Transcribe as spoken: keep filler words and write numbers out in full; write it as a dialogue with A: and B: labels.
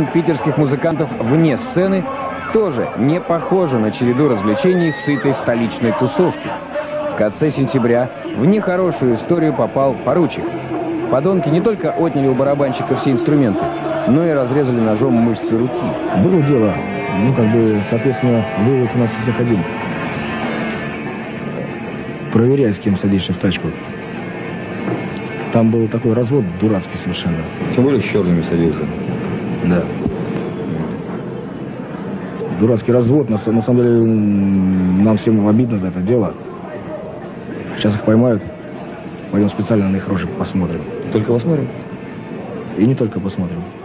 A: питерских музыкантов вне сцены тоже не похоже на череду развлечений сытой столичной тусовки. В конце сентября в нехорошую историю попал поручик. Подонки не только отняли у барабанщика все инструменты, но и разрезали ножом мышцы руки.
B: Было дело, ну как бы, соответственно, вывод у нас всех один. Проверяй, с кем садишься в тачку. Там был такой развод дурацкий совершенно.
C: Тем более с черными садился.
B: Да. Дурацкий развод, на, на самом деле, нам всем обидно за это дело. Сейчас их поймают, пойдем специально на их рожи посмотрим.
C: Только посмотрим?
B: И не только посмотрим.